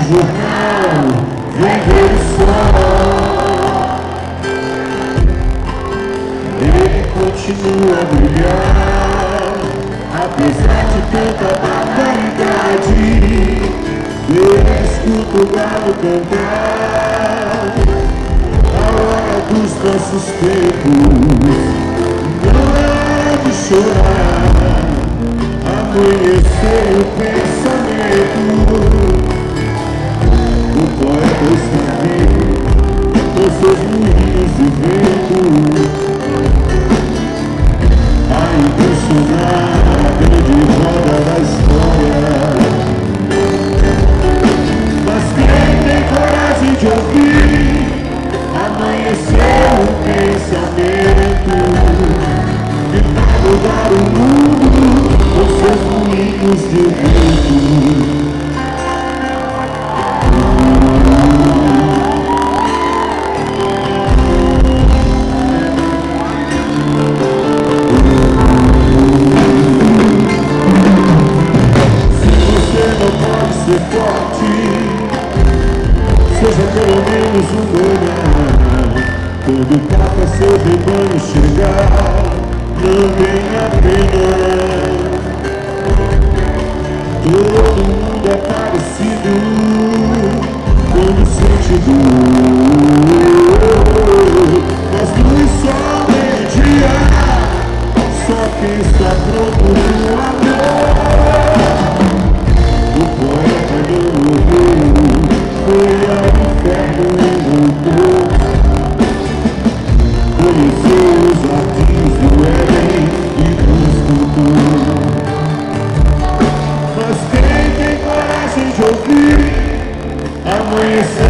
jornal, vem ver o sol. Ele continua a brilhar, apesar de tanta barbaridade. Eu escuto o galo cantar a hora dos nossos tempos. Não é de chorar, amanhecer o pensamento. O poeta está vivo, com seus moinhos de vento, a impulsionar a grande roda da história. Mas quem tem coragem de ouvir, amanhecer o pensamento, tentar mudar o mundo com seus moinhos de vento. Se você não pode ser forte, seja pelo menos um olhar. Quando o Papa seu rebanho chegar, não tenha pena. Todo mundo é parecido quando sente dor, mas luz só meio-dia, só quem está pronto no amor. O poeta não morreu, foi ao inferno e voltou. Conheceu os jardins do Éden e nos contou. Mas quem tem coragem de ouvir, amanhecer